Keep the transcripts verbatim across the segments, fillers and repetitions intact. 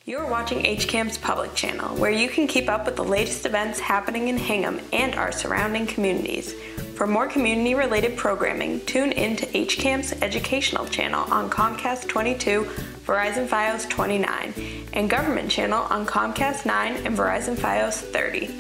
You're watching H CAM's public channel, where you can keep up with the latest events happening in Hingham and our surrounding communities. For more community-related programming, tune in to H CAM's educational channel on Comcast twenty-two, Verizon Fios twenty-nine, and government channel on Comcast nine and Verizon Fios thirty.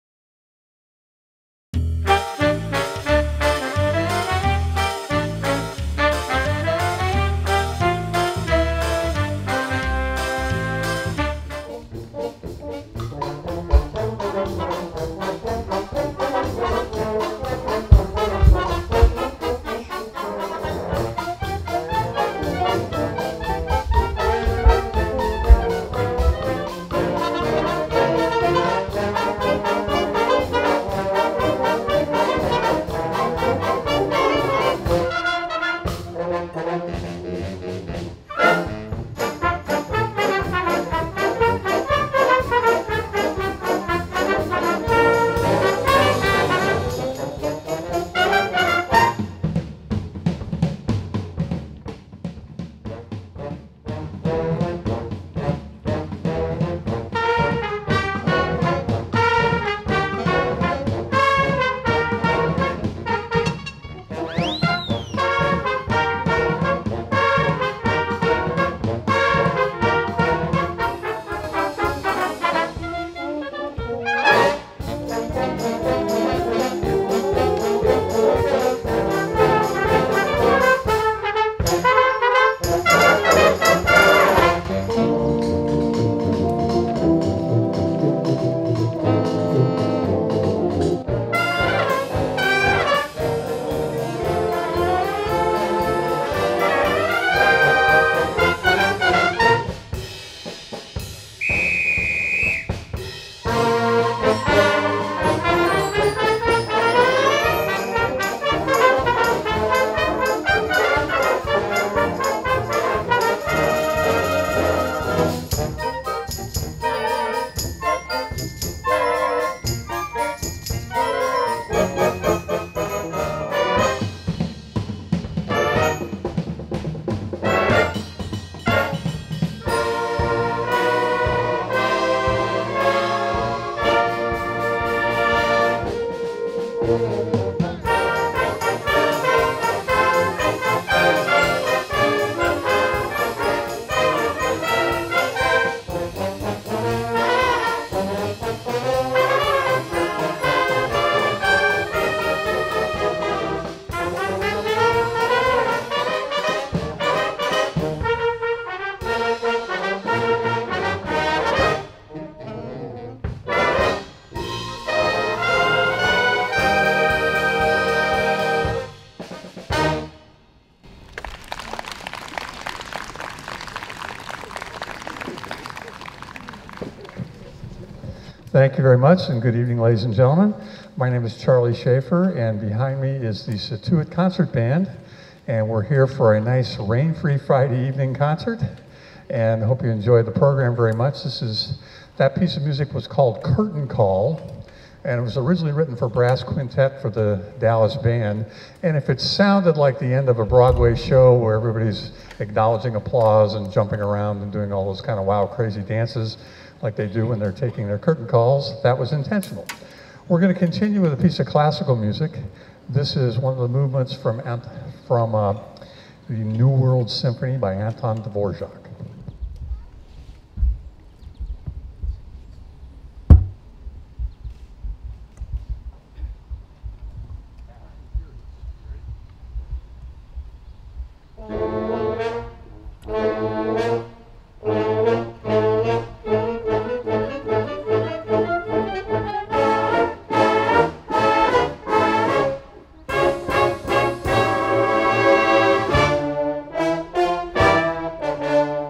Thank you very much, and good evening, ladies and gentlemen. My name is Charlie Schaefer, and behind me is the Scituate Concert Band, and we're here for a nice rain-free Friday evening concert, and I hope you enjoyed the program very much. This is, that piece of music was called Curtain Call, and it was originally written for brass quintet for the Dallas Band, and if it sounded like the end of a Broadway show where everybody's acknowledging applause and jumping around and doing all those kind of wow, crazy dances, like they do when they're taking their curtain calls, that was intentional. We're going to continue with a piece of classical music. This is one of the movements from, Ant from uh, the New World Symphony by Anton Dvorak. Thank you.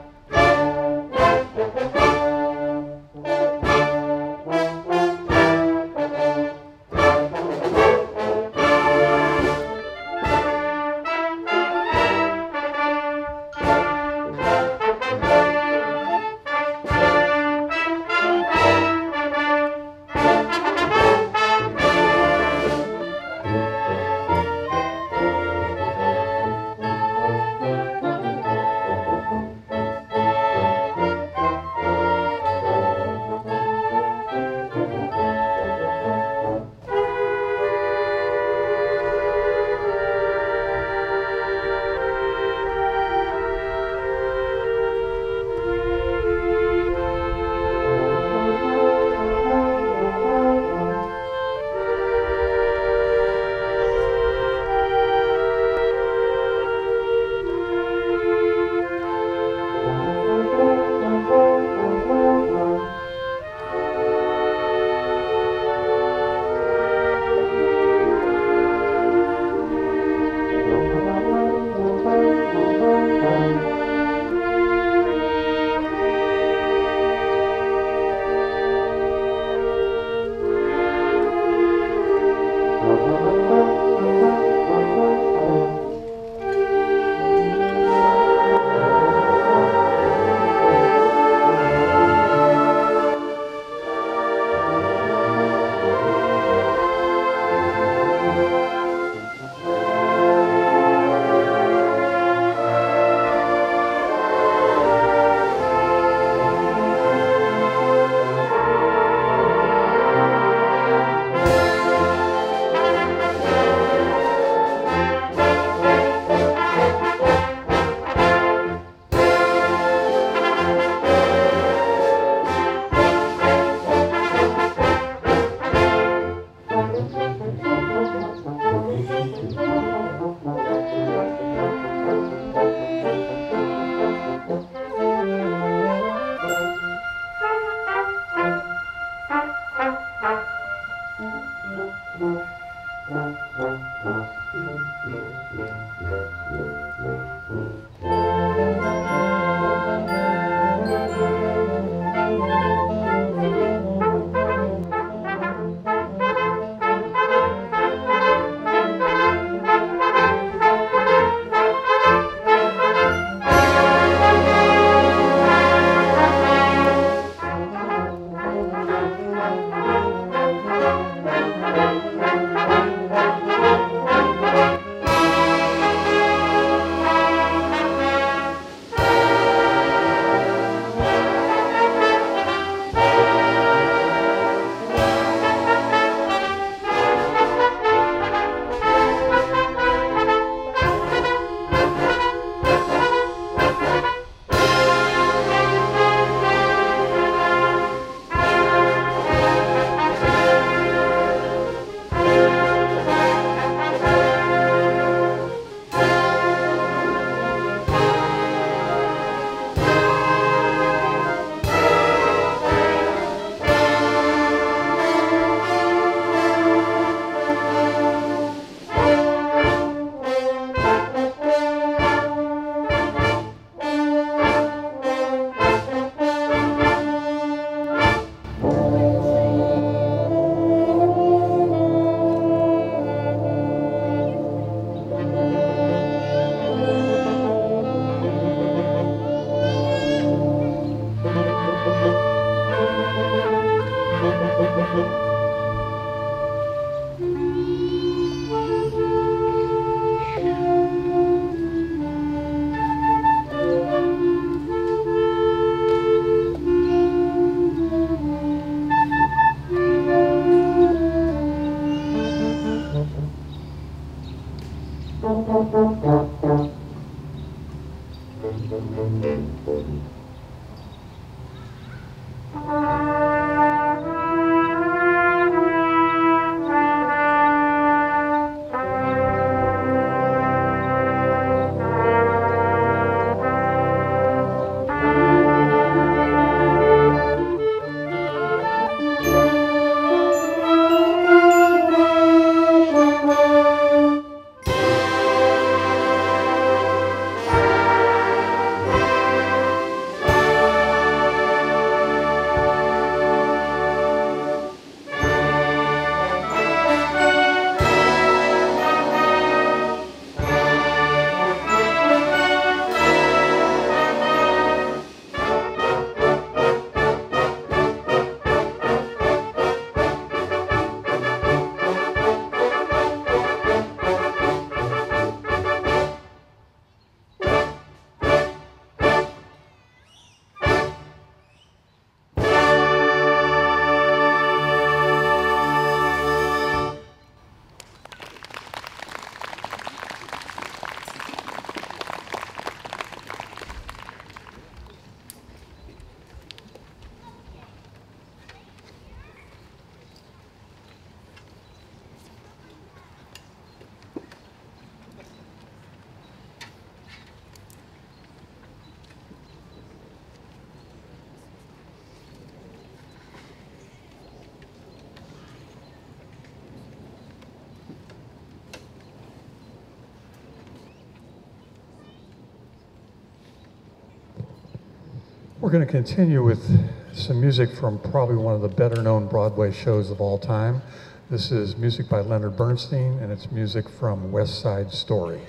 We're going to continue with some music from probably one of the better known Broadway shows of all time. This is music by Leonard Bernstein, and it's music from West Side Story.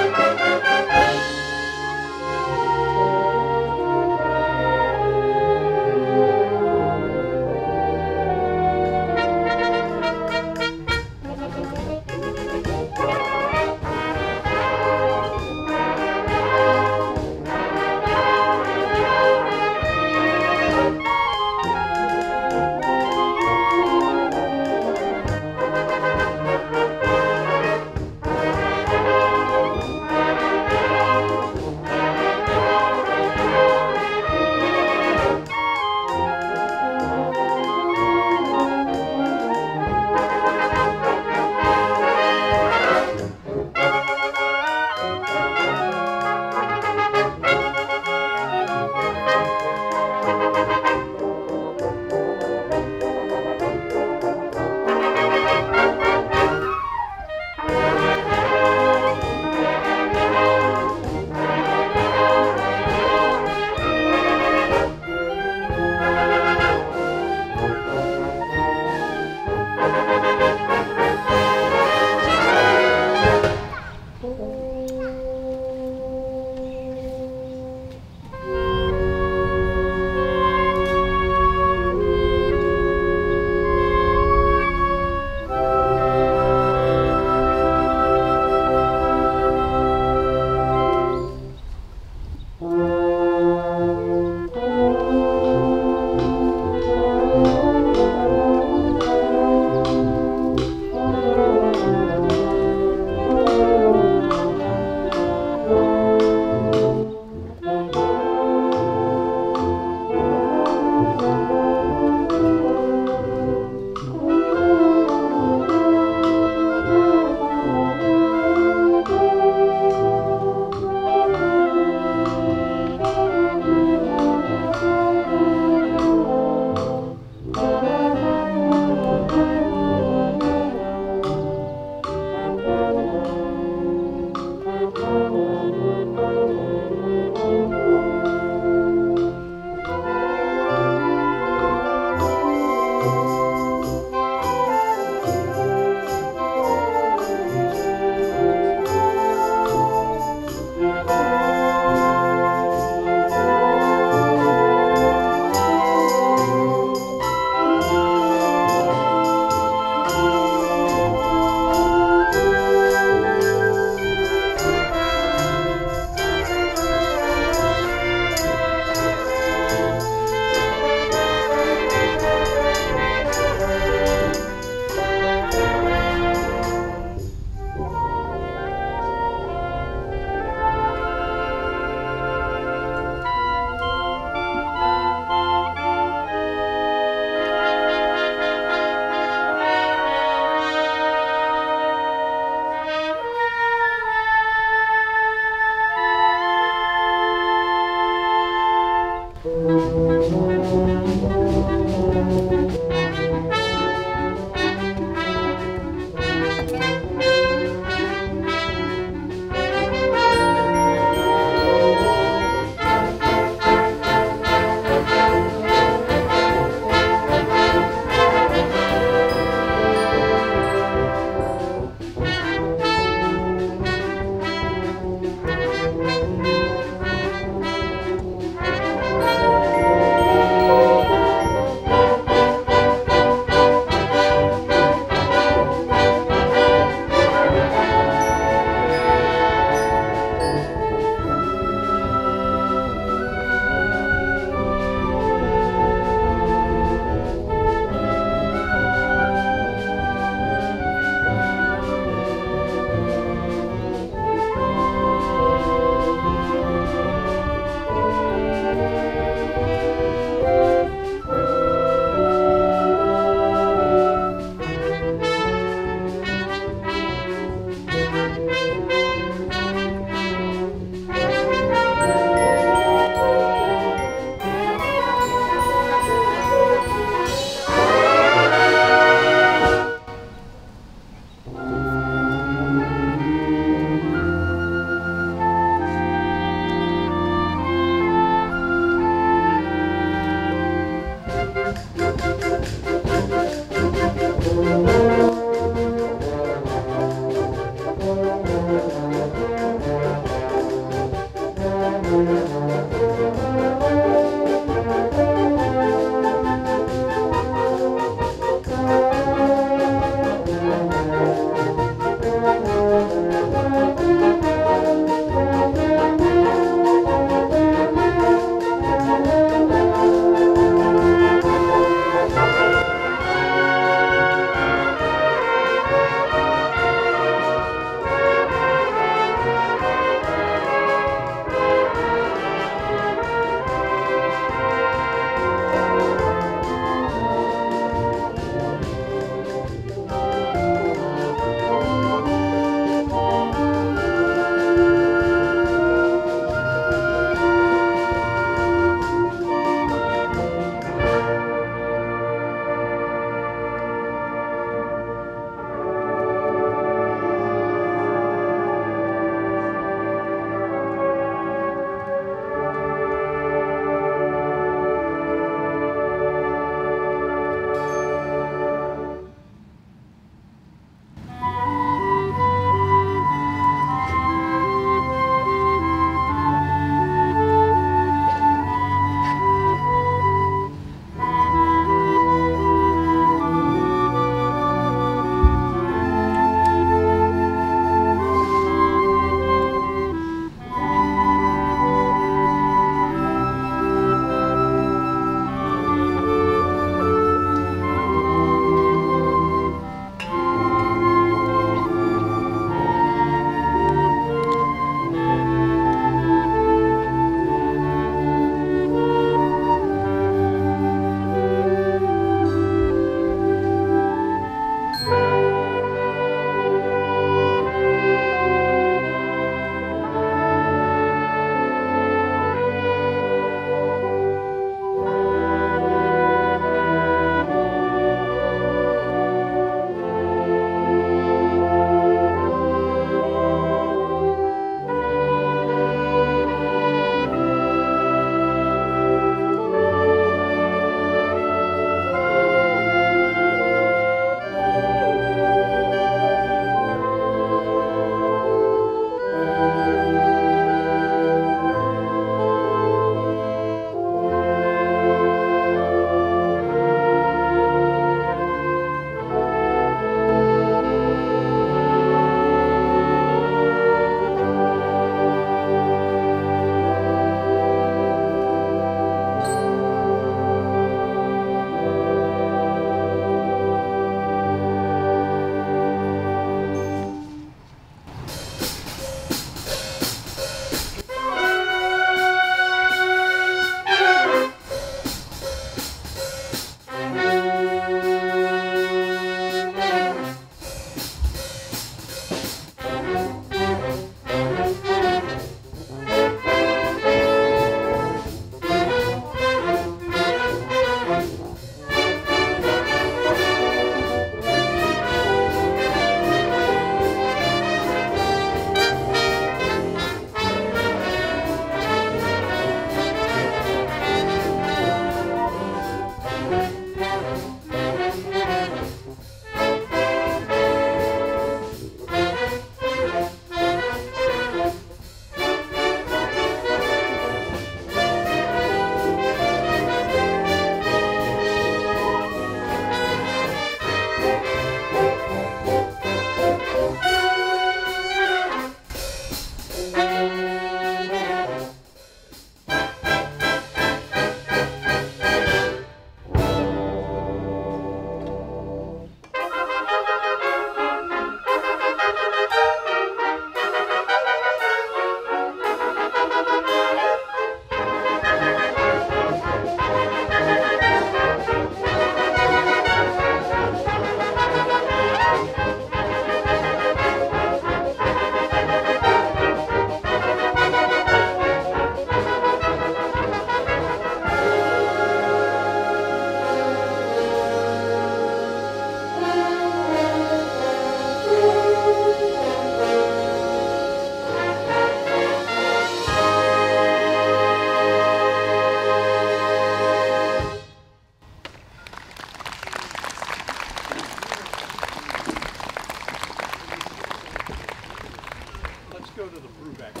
Brubeck.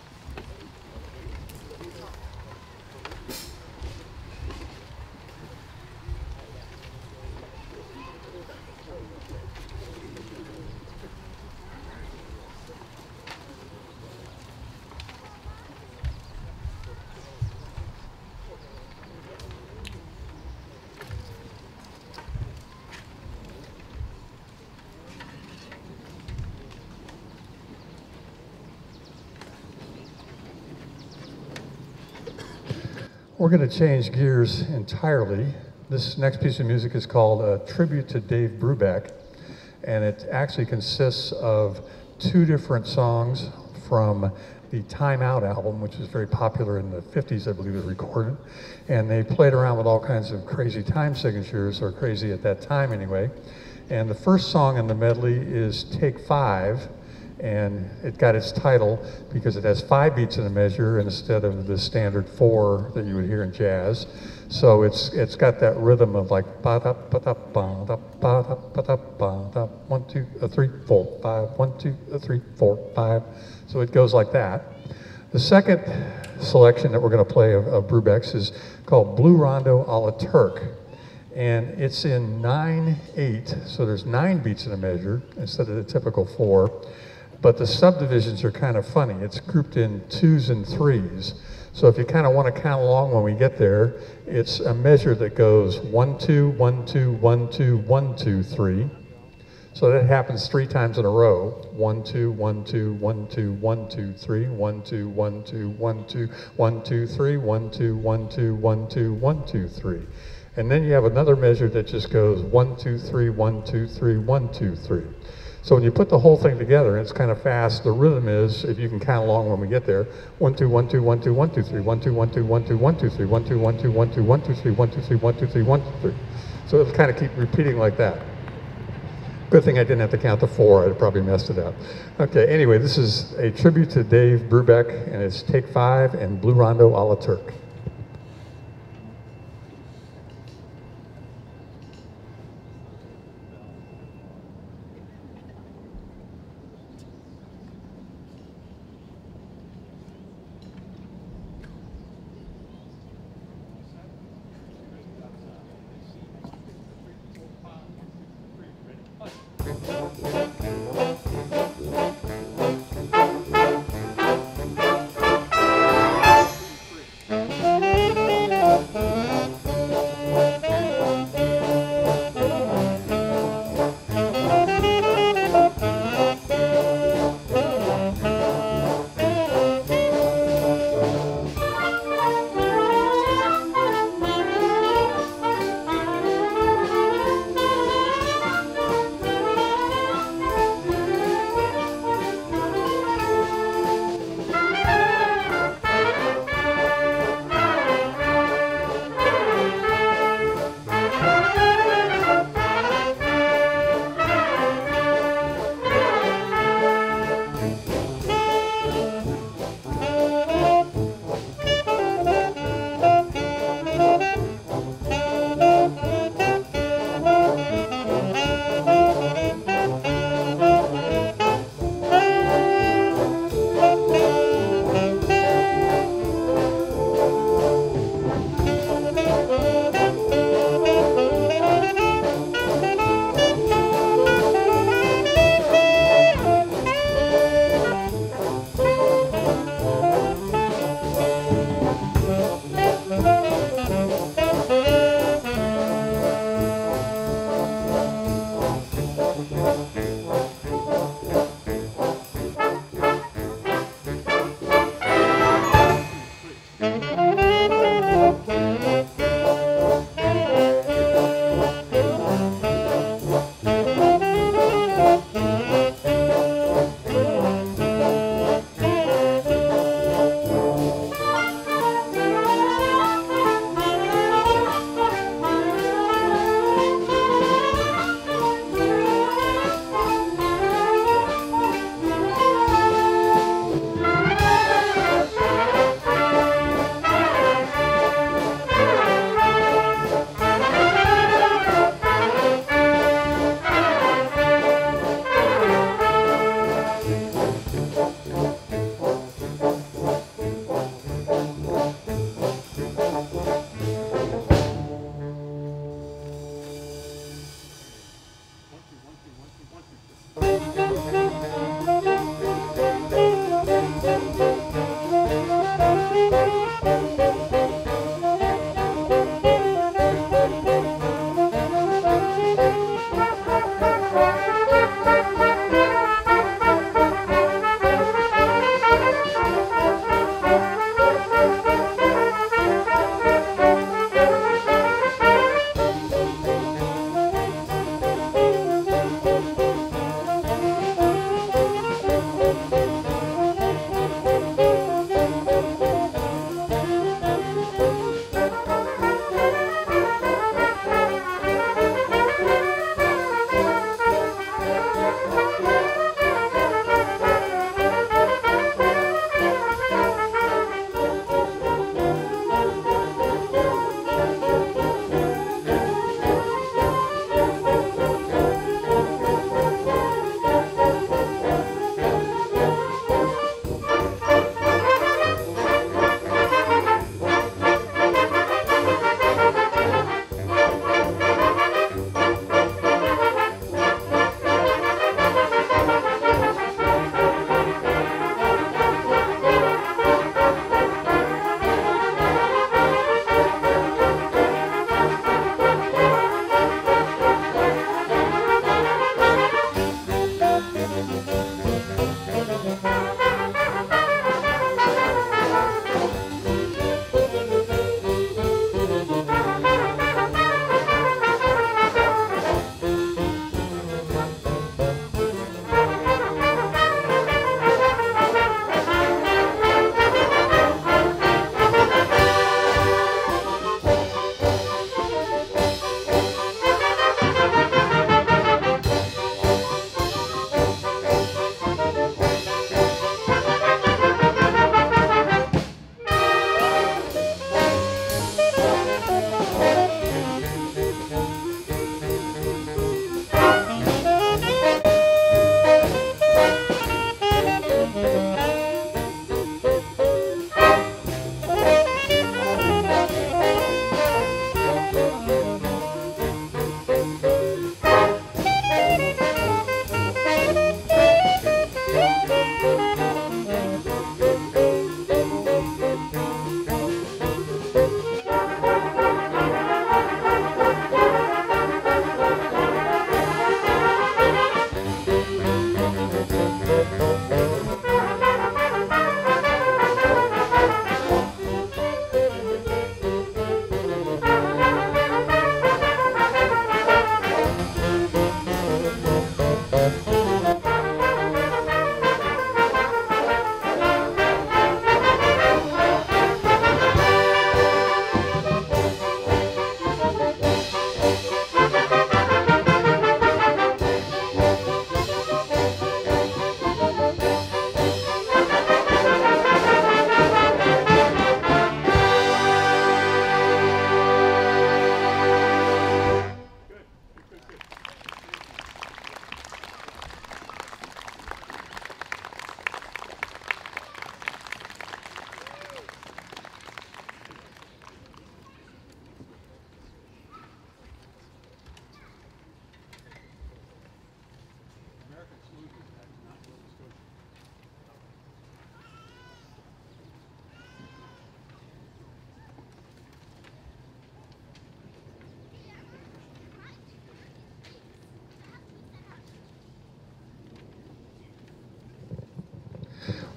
We're going to change gears entirely. This next piece of music is called a Tribute to Dave Brubeck, and it actually consists of two different songs from the Time Out album, which was very popular in the fifties, I believe it was recorded. And they played around with all kinds of crazy time signatures, or crazy at that time anyway. And the first song in the medley is Take Five, and it got its title because it has five beats in a measure instead of the standard four that you would hear in jazz. So it's it's got that rhythm of like ba da ba da ba da ba da ba da ba da one two a three four five one two a three four five. So it goes like that. The second selection that we're going to play of, of Brubeck's is called Blue Rondo a la Turk, and it's in nine eight. So there's nine beats in a measure instead of the typical four. But the subdivisions are kind of funny. It's grouped in twos and threes. So if you kind of want to count along when we get there, it's a measure that goes one, two, one, two, one, two, one, two, three. So that happens three times in a row. One, two, one, two, one, two, one, two, three, one, two, one, two, one, two, one, two, three, one, two, one, two, one, two, one, two, three. And then you have another measure that just goes one, two, three, one, two, three, one, two, three. So when you put the whole thing together, it's kind of fast. The rhythm is, if you can count along when we get there, one, two, one, two, one, two, one, two, three, one, two, one, two, one, two, one, two, three, one, two, one, two, one, two, one, two, three, one, two, three, one, two, three, one, two, three. So it'll kind of keep repeating like that. Good thing I didn't have to count to four. I'd probably messed it up. Okay, anyway, this is a tribute to Dave Brubeck, and it's Take Five and Blue Rondo a la Turk.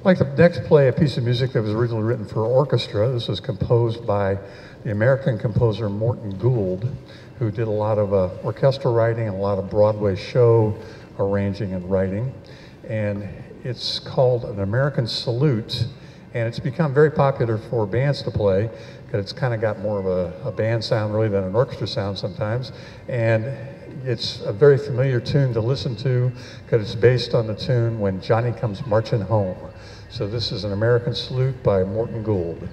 I'd like to next play a piece of music that was originally written for orchestra. This was composed by the American composer Morton Gould, who did a lot of uh, orchestral writing and a lot of Broadway show arranging and writing. And it's called An American Salute, and it's become very popular for bands to play because it's kind of got more of a, a band sound really than an orchestra sound sometimes. And it's a very familiar tune to listen to because it's based on the tune When Johnny Comes Marching Home. So this is An American Salute by Morton Gould.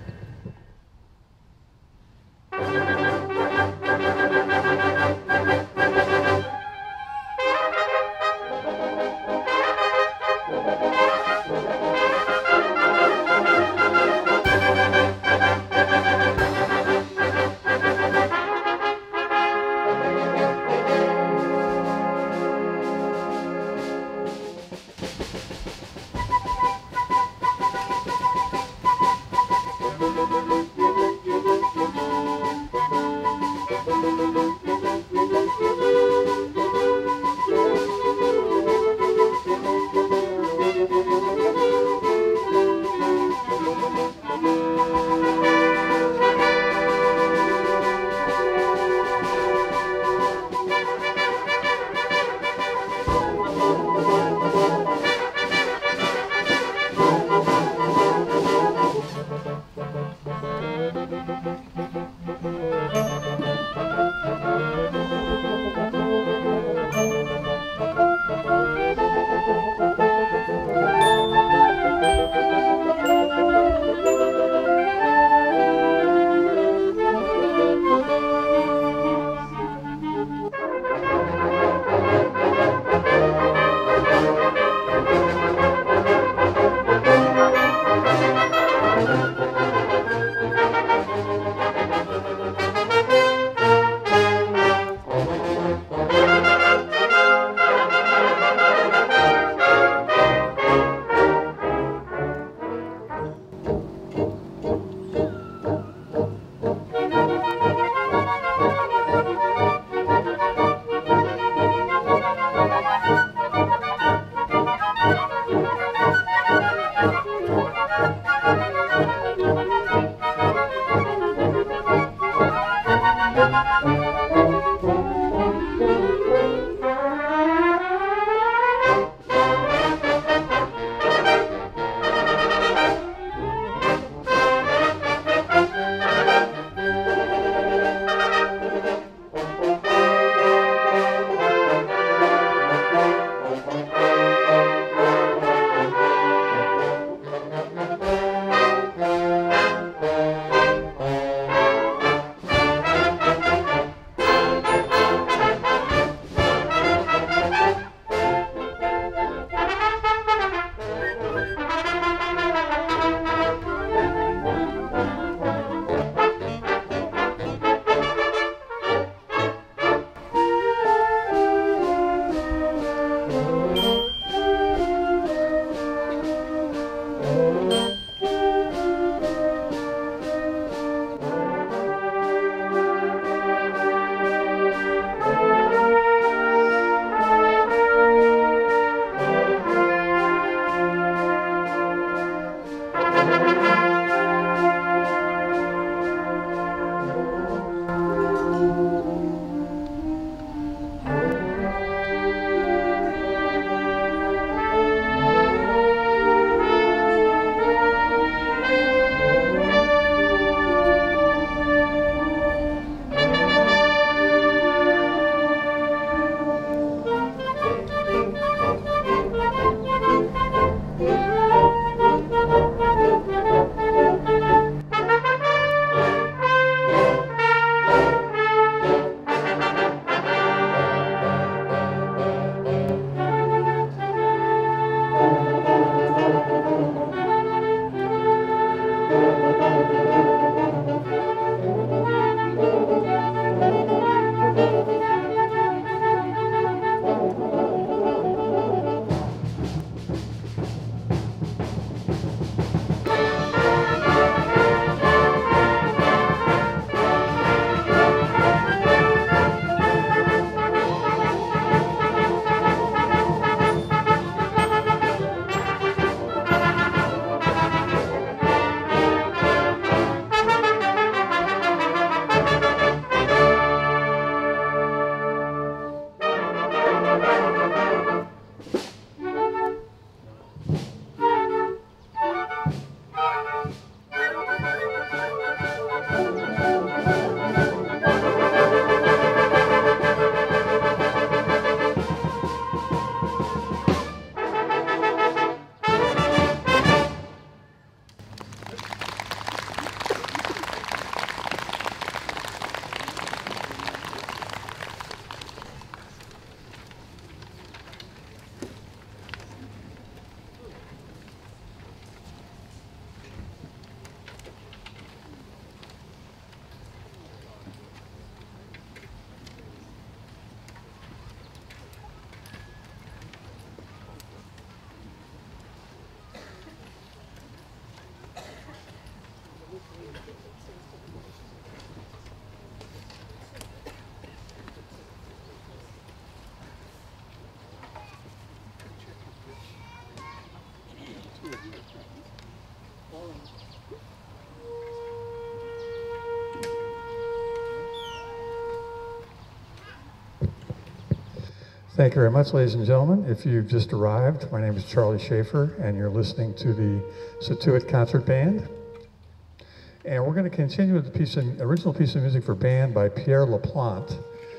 Thank you very much, ladies and gentlemen. If you've just arrived, my name is Charlie Schaefer, and you're listening to the Scituate Concert Band. And we're going to continue with the piece of, original piece of music for band by Pierre Laplante.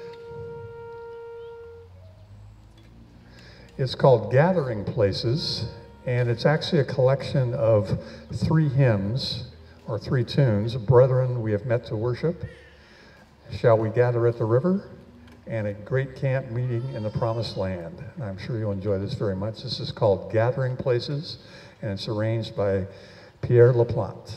It's called Gathering Places, and it's actually a collection of three hymns, or three tunes. Brethren, we have met to worship, Shall we gather at the river, and a great camp meeting in the promised land. And I'm sure you'll enjoy this very much. This is called Gathering Places, and it's arranged by Pierre Laplante.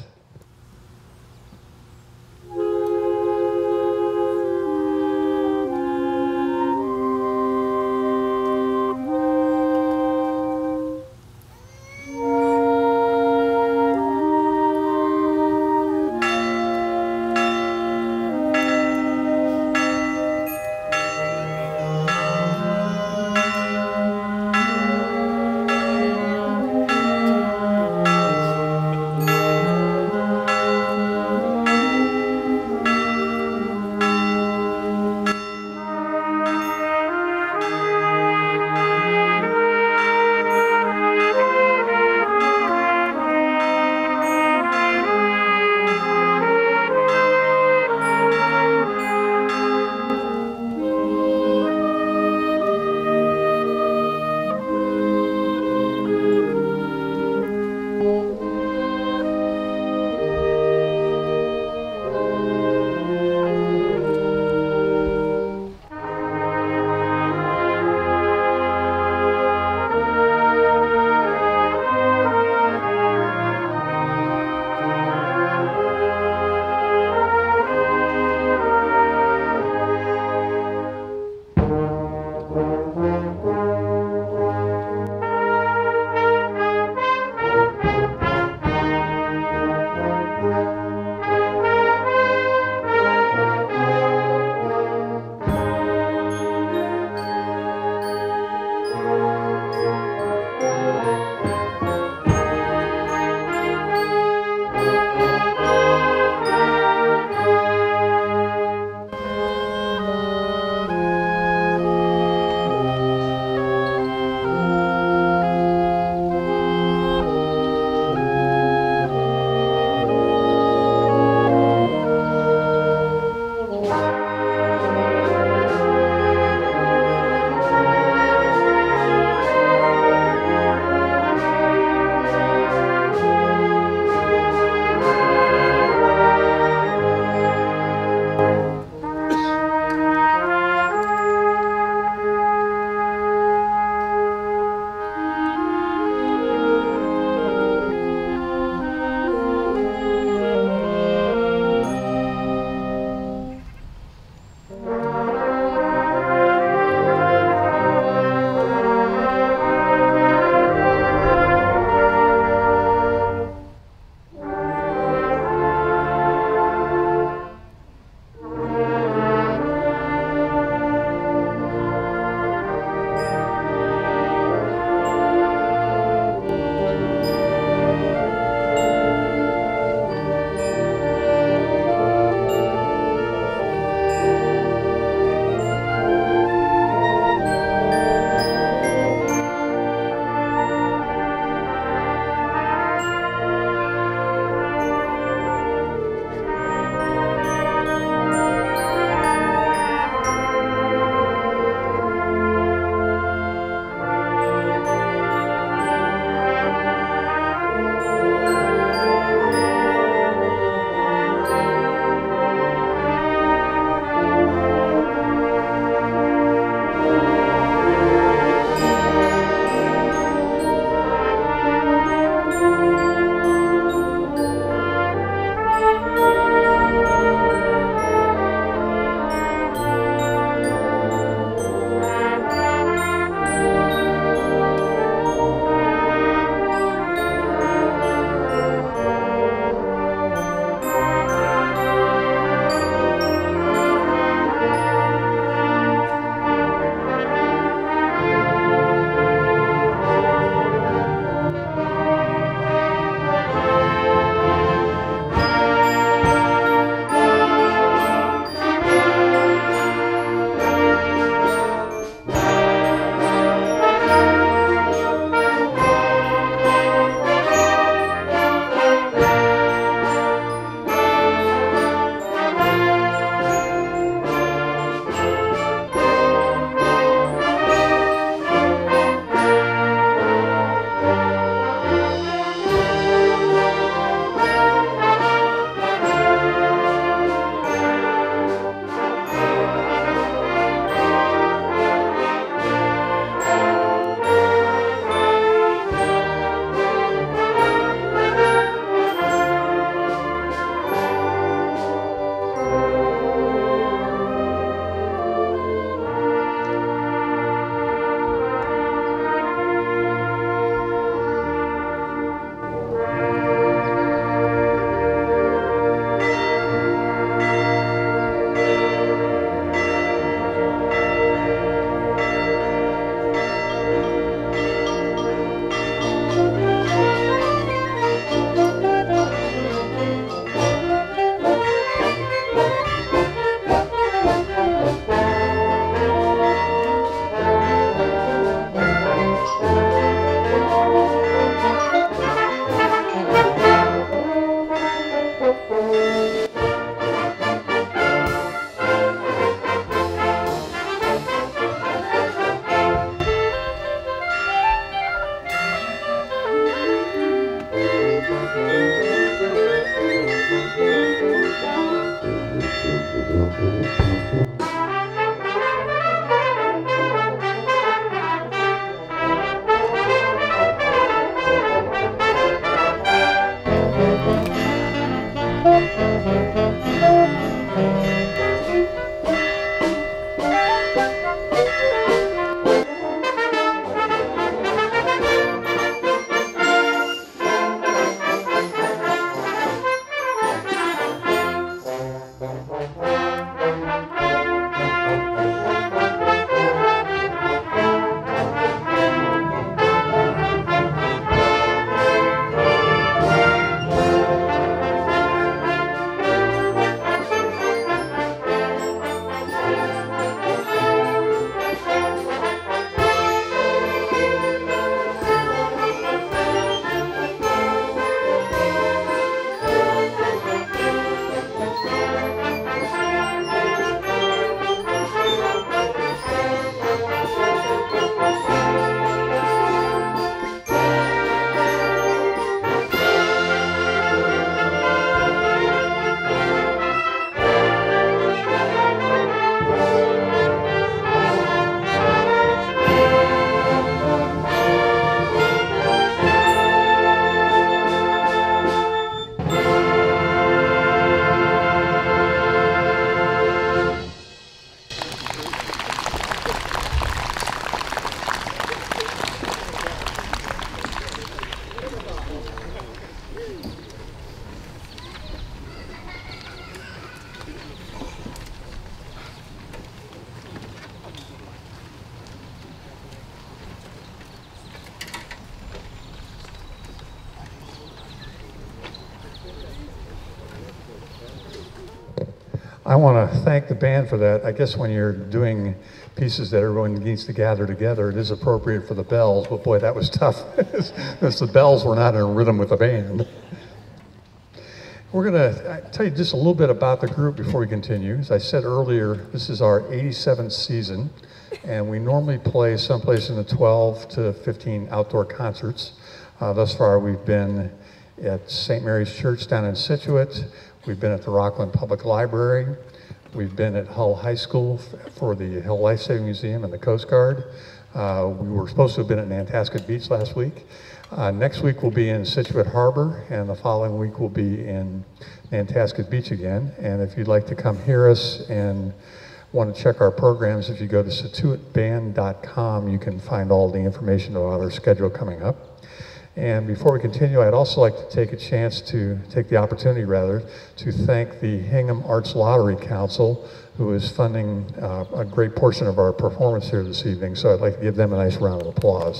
I want to thank the band for that. I guess when you're doing pieces that everyone needs to gather together, it is appropriate for the bells, but boy, that was tough, because the bells were not in rhythm with the band. We're going to tell you just a little bit about the group before we continue. As I said earlier, this is our eighty-seventh season, and we normally play someplace in the twelve to fifteen outdoor concerts. Uh, thus far, we've been at Saint Mary's Church down in Scituate. We've been at the Rockland Public Library. We've been at Hull High School for the Hull Life Saving Museum and the Coast Guard. Uh, we were supposed to have been at Nantasket Beach last week. Uh, next week we'll be in Scituate Harbor, and the following week we'll be in Nantasket Beach again. And if you'd like to come hear us and want to check our programs, if you go to scituate band dot com, you can find all the information about our schedule coming up. And before we continue, I'd also like to take a chance to take the opportunity, rather, to thank the Hingham Arts Lottery Council, who is funding uh, a great portion of our performance here this evening. So I'd like to give them a nice round of applause.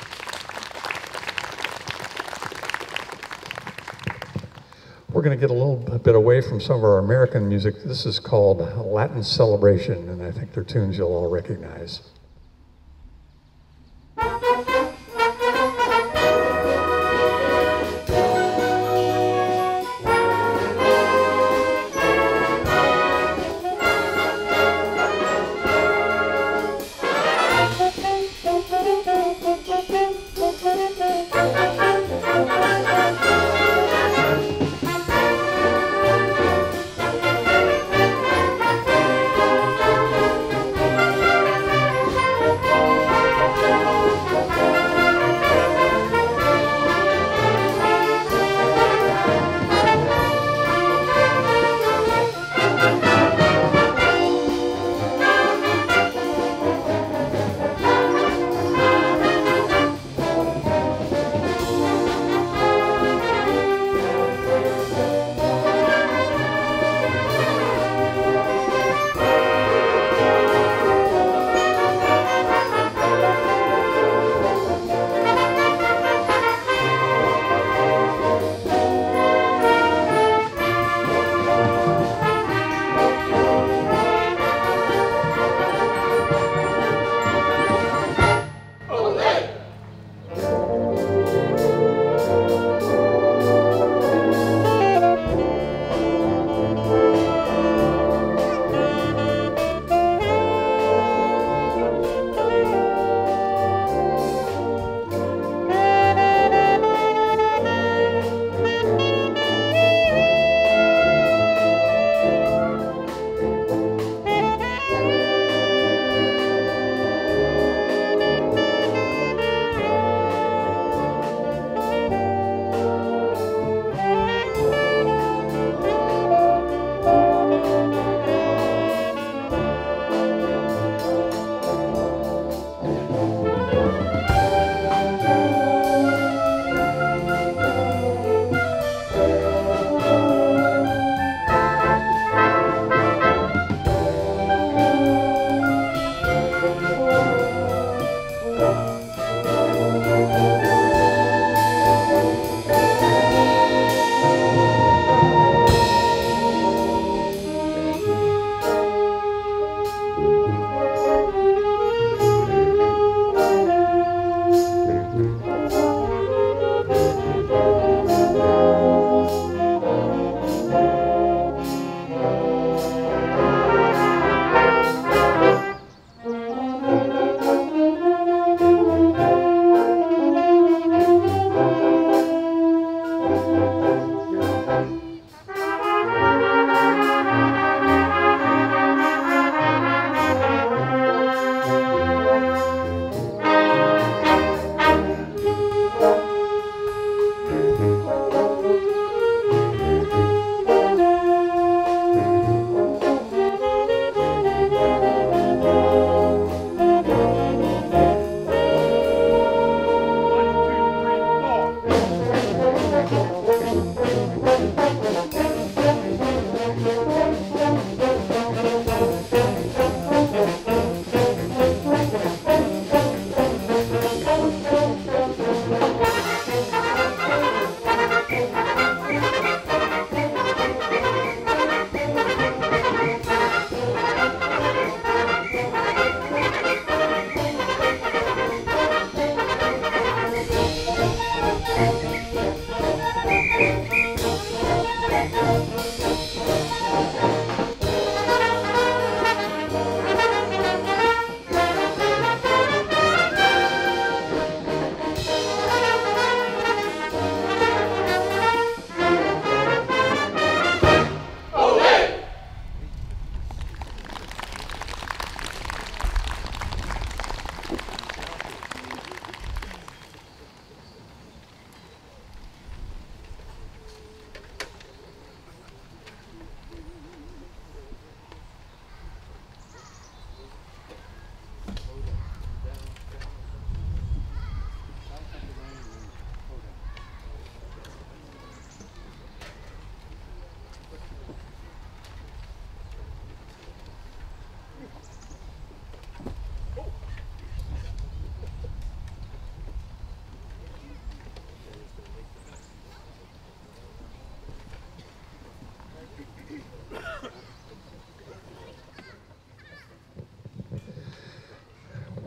We're going to get a little bit away from some of our American music. This is called Latin Celebration, and I think they're tunes you'll all recognize.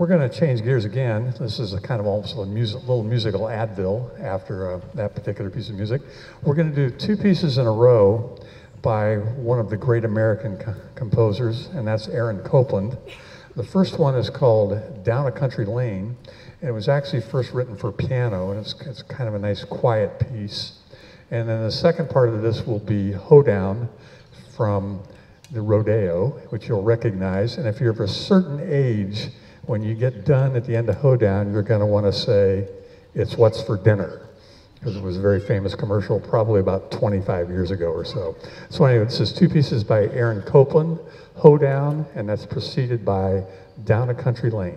We're going to change gears again. This is a kind of almost a music, little musical Advil after uh, that particular piece of music. We're going to do two pieces in a row by one of the great American co composers, and that's Aaron Copland. The first one is called Down a Country Lane, and it was actually first written for piano, and it's, it's kind of a nice quiet piece. And then the second part of this will be Hoedown from the Rodeo, which you'll recognize. And if you're of a certain age, when you get done at the end of Hoedown, you're going to want to say, "It's what's for dinner," because it was a very famous commercial probably about twenty-five years ago or so. So anyway, this is two pieces by Aaron Copland, Hoedown, and that's preceded by Down a Country Lane.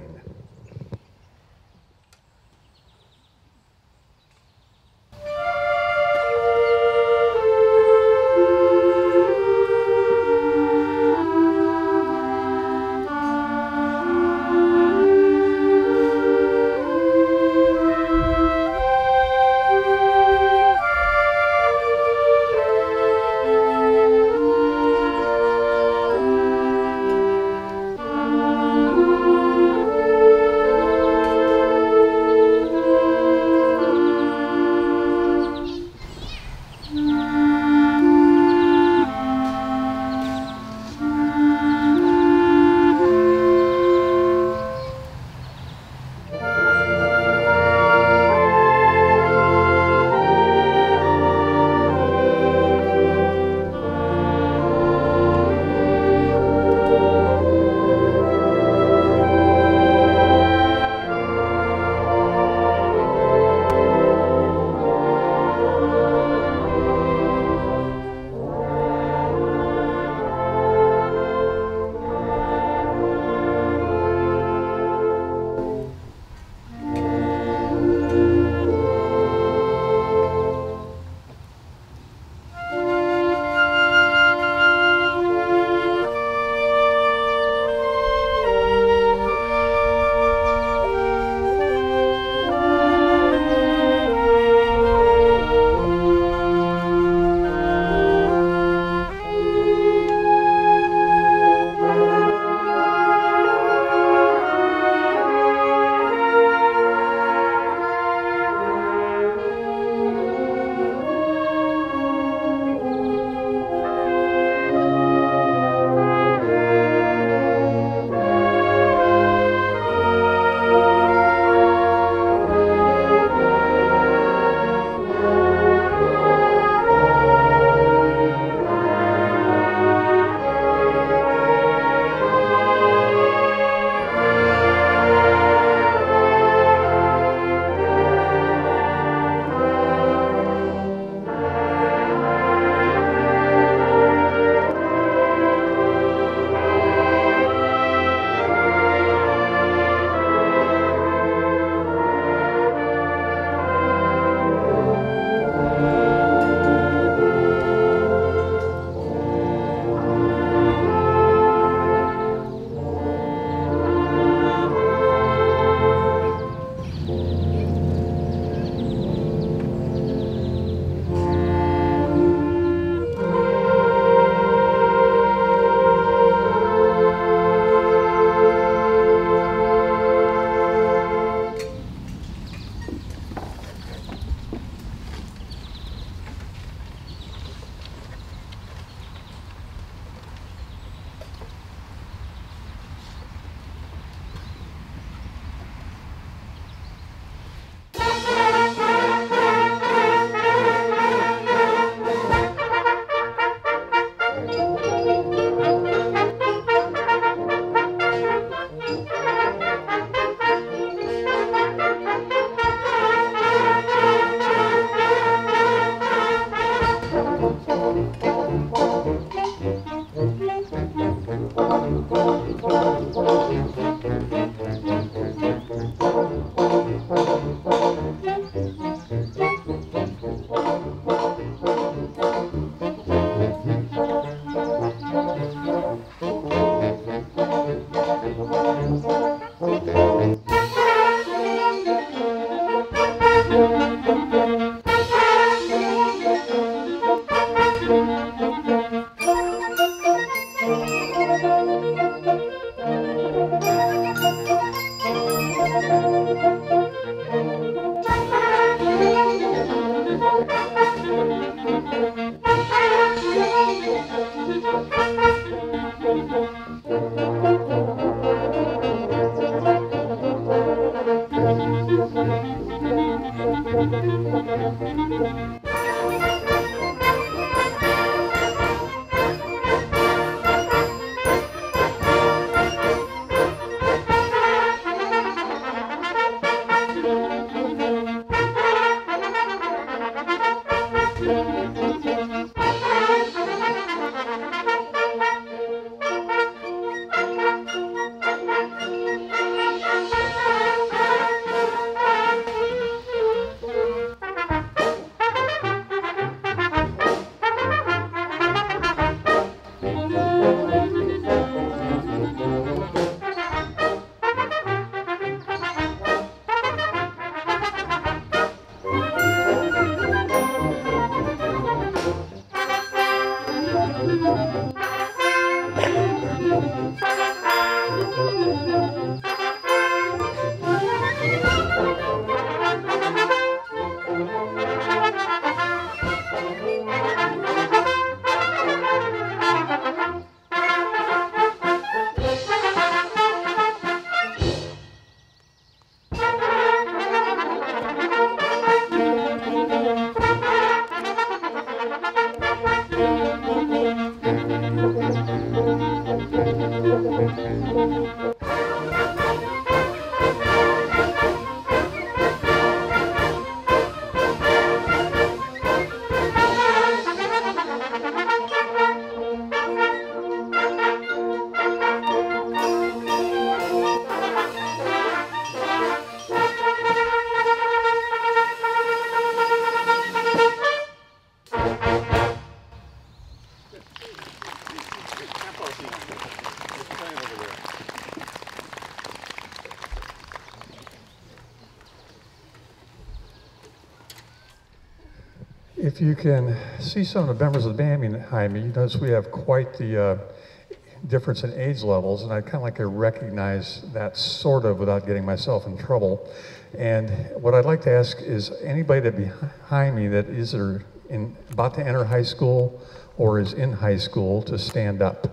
If you can see some of the members of the band behind me, you notice we have quite the uh, difference in age levels, and I'd kind of like to recognize that sort of without getting myself in trouble. And what I'd like to ask is anybody that behind me that is either in, about to enter high school or is in high school to stand up.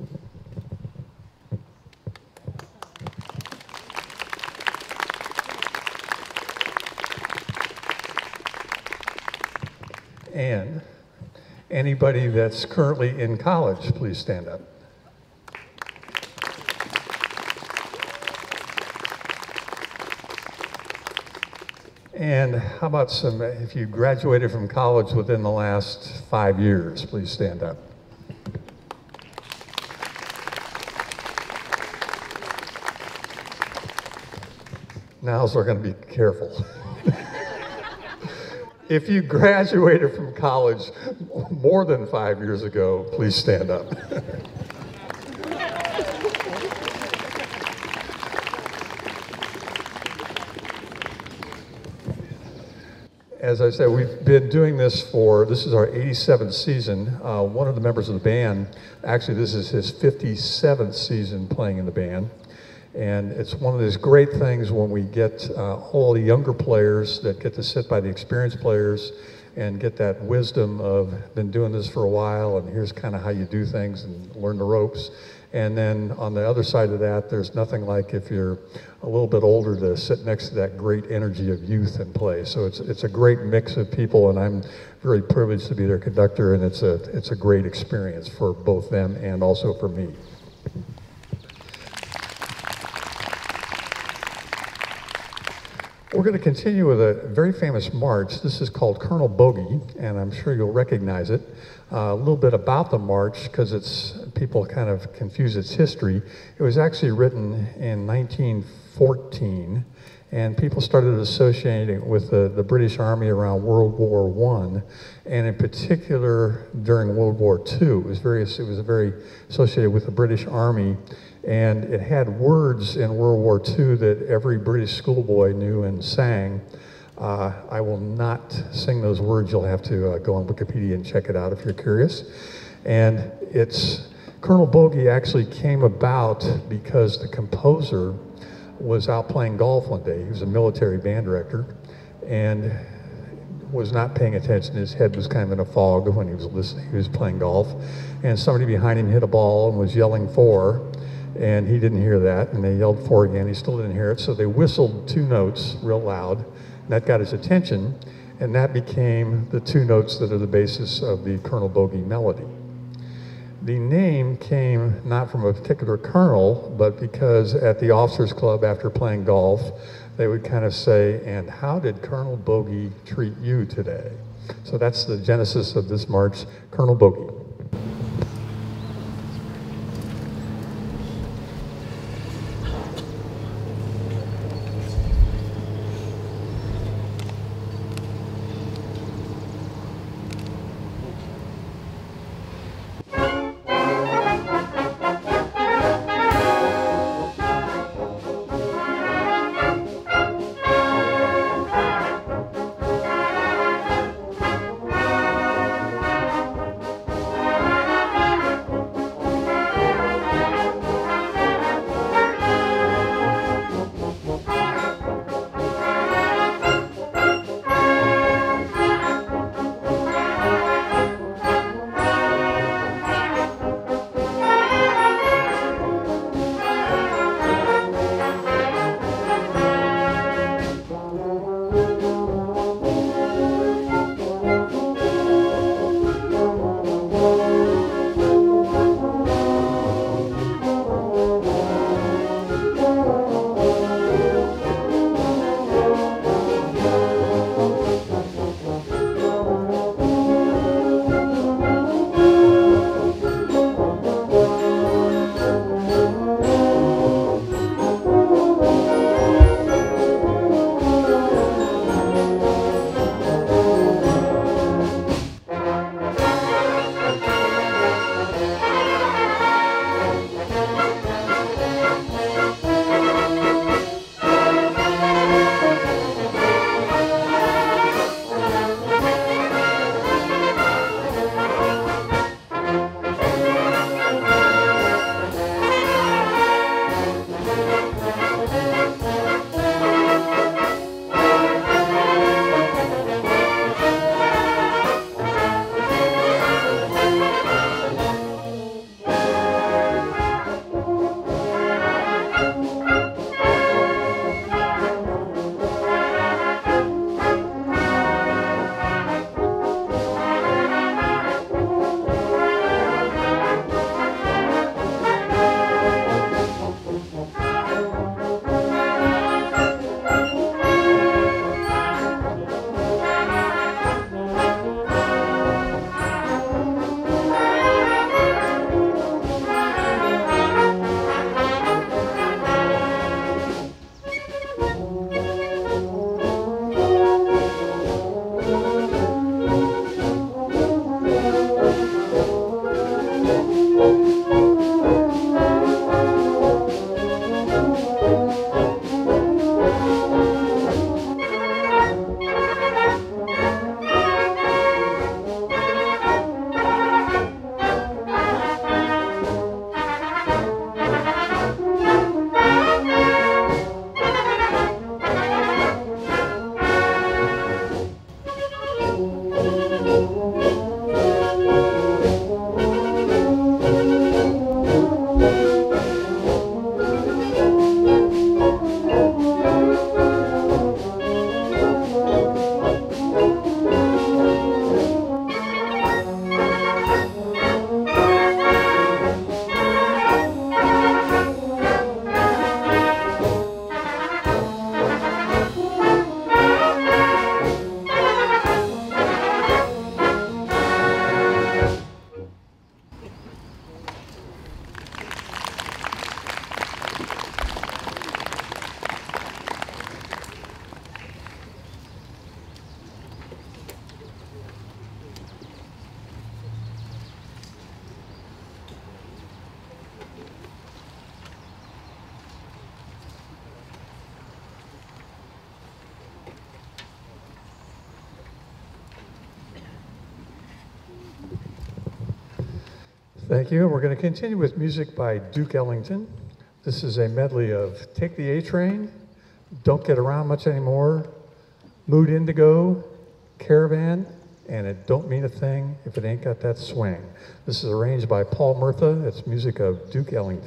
And anybody that's currently in college, please stand up. And how about some, if you graduated from college within the last five years, please stand up. Now we're going to be careful. If you graduated from college more than five years ago, please stand up. As I said, we've been doing this for, this is our eighty-seventh season. Uh, one of the members of the band, actually this is his fifty-seventh season playing in the band. And it's one of those great things when we get uh, all the younger players that get to sit by the experienced players and get that wisdom of been doing this for a while and here's kind of how you do things and learn the ropes. And then on the other side of that, there's nothing like if you're a little bit older to sit next to that great energy of youth and play. So it's, it's a great mix of people, and I'm very privileged to be their conductor, and it's a, it's a great experience for both them and also for me. We're going to continue with a very famous march. This is called Colonel Bogey, and I'm sure you'll recognize it. Uh, a little bit about the march, because it's people kind of confuse its history. It was actually written in nineteen fourteen, and people started associating it with the, the British Army around World War One, and in particular during World War Two. It was very, it was very associated with the British Army. And it had words in World War Two that every British schoolboy knew and sang. Uh, I will not sing those words. You'll have to uh, go on Wikipedia and check it out if you're curious. And it's, Colonel Bogey actually came about because the composer was out playing golf one day. He was a military band director. And was not paying attention. His head was kind of in a fog when he was listening. He was playing golf, and somebody behind him hit a ball and was yelling four, and he didn't hear that, and they yelled four again. He still didn't hear it, so they whistled two notes real loud, and that got his attention, and that became the two notes that are the basis of the Colonel Bogey melody. The name came not from a particular colonel, but because at the officers club after playing golf, they would kind of say, and how did Colonel Bogey treat you today? So that's the genesis of this march, Colonel Bogey. Thank you. We're going to continue with music by Duke Ellington. This is a medley of Take the A Train, Don't Get Around Much Anymore, Mood Indigo, Caravan, and It Don't Mean a Thing If It Ain't Got That Swing. This is arranged by Paul Murtha. It's music of Duke Ellington.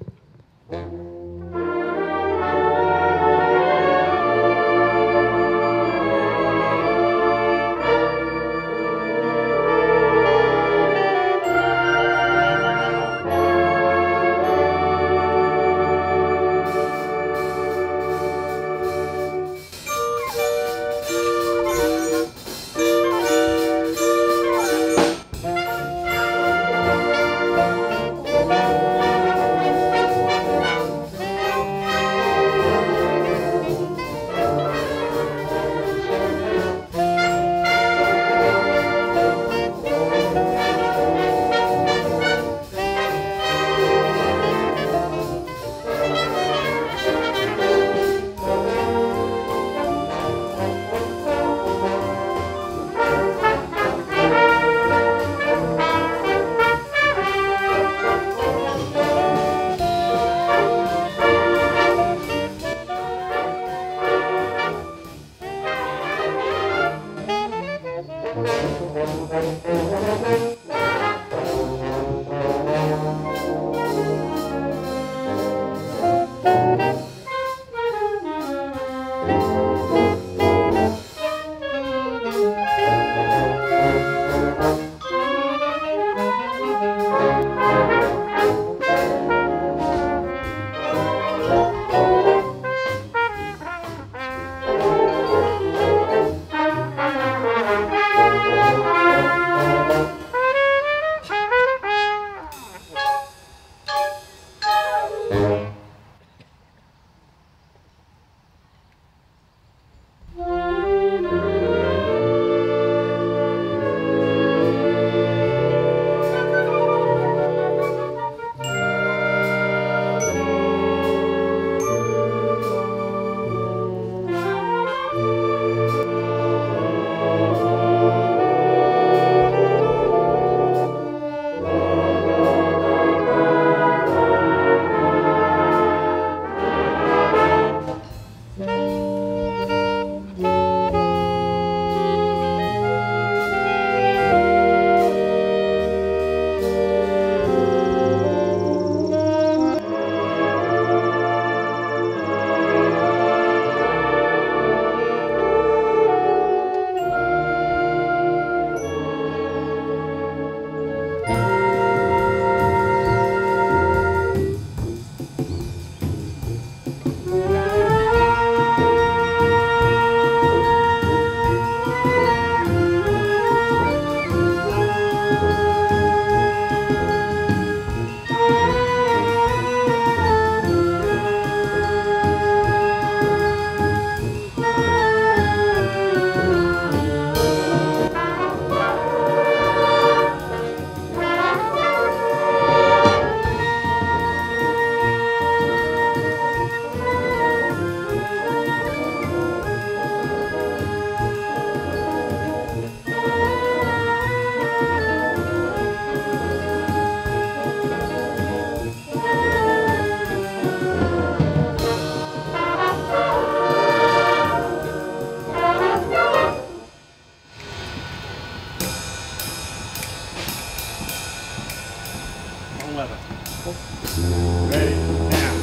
Ready, now.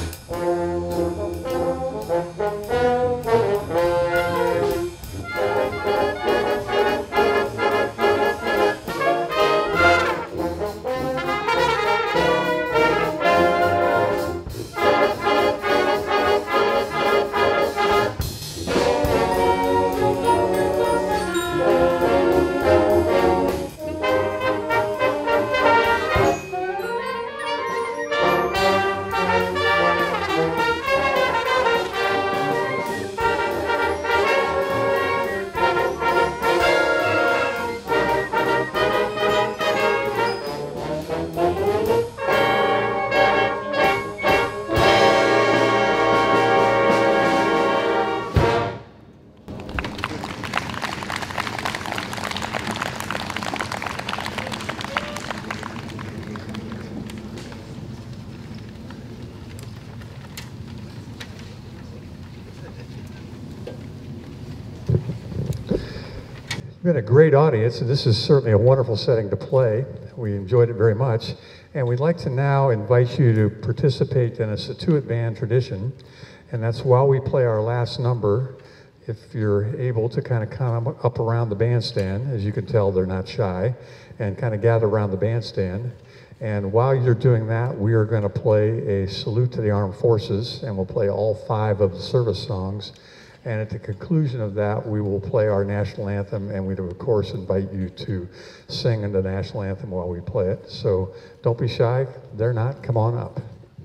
We've got a great audience, and this is certainly a wonderful setting to play. We enjoyed it very much. And we'd like to now invite you to participate in a Scituate band tradition. And that's while we play our last number, if you're able to kind of come up around the bandstand, as you can tell, they're not shy, and kind of gather around the bandstand. And while you're doing that, we are going to play a salute to the armed forces, and we'll play all five of the service songs. And at the conclusion of that, we will play our national anthem, and we'd of course invite you to sing in the national anthem while we play it. So don't be shy. They're not. Come on up.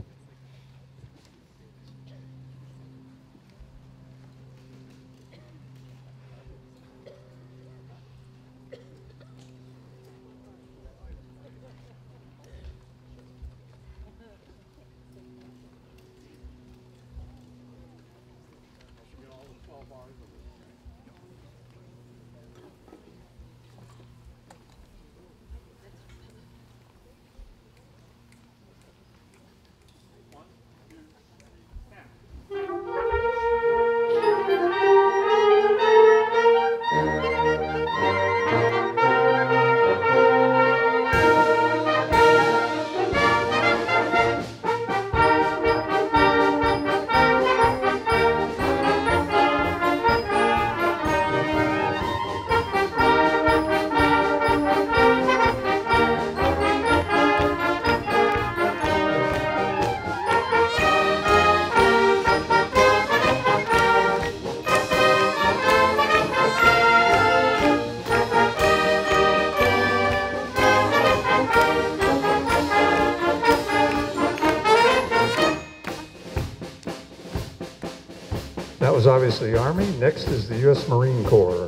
That was obviously the Army. Next is the U S Marine Corps.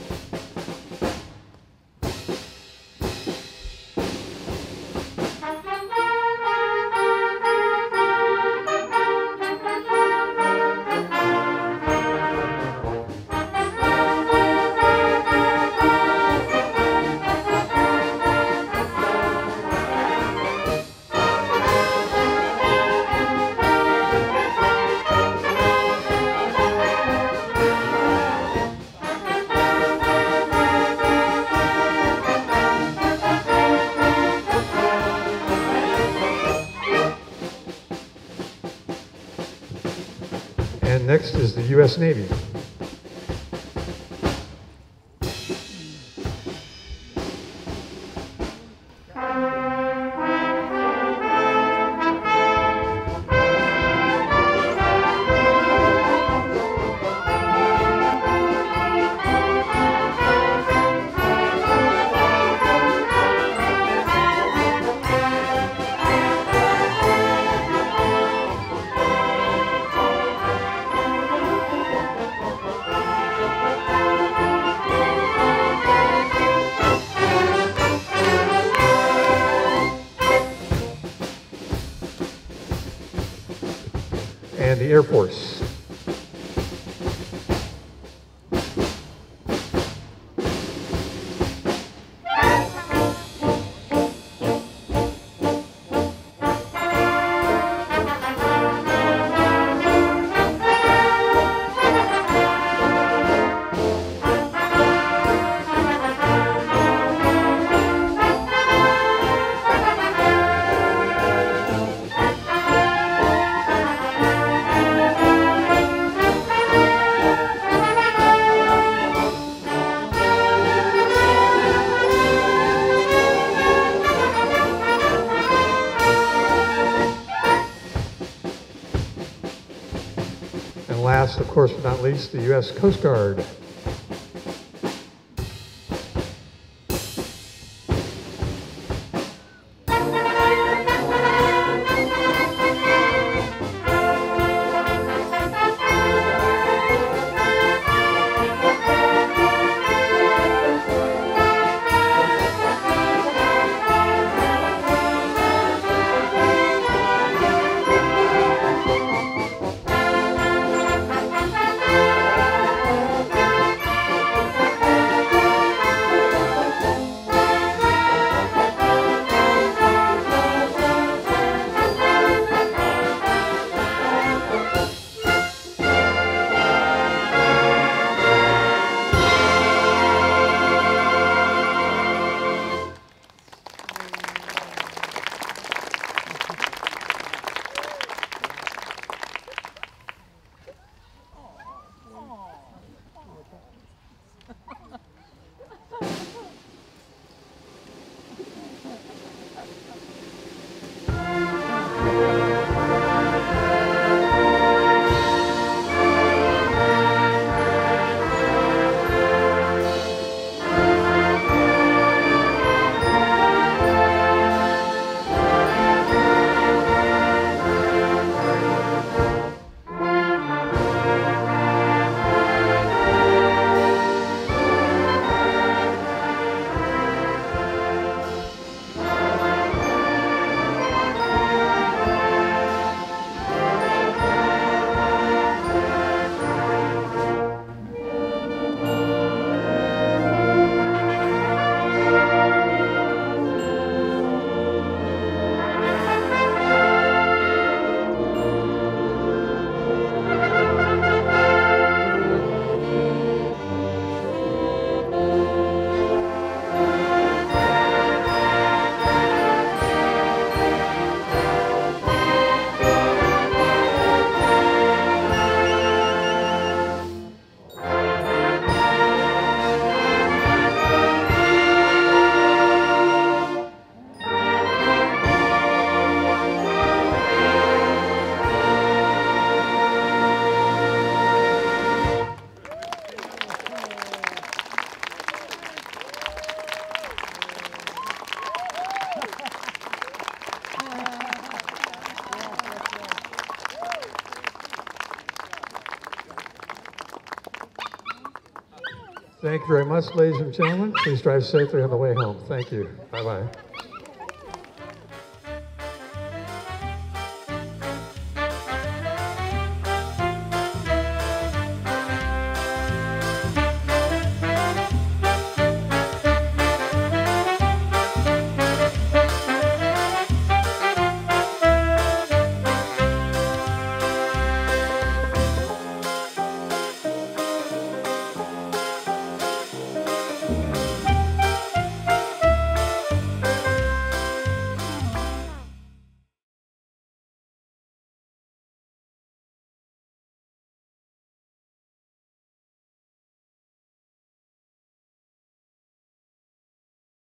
And next is the U S Navy. And the Air Force. And last, of course, but not least, the U S Coast Guard. Thank you very much, ladies and gentlemen. Please drive safely on the way home. Thank you. Bye-bye.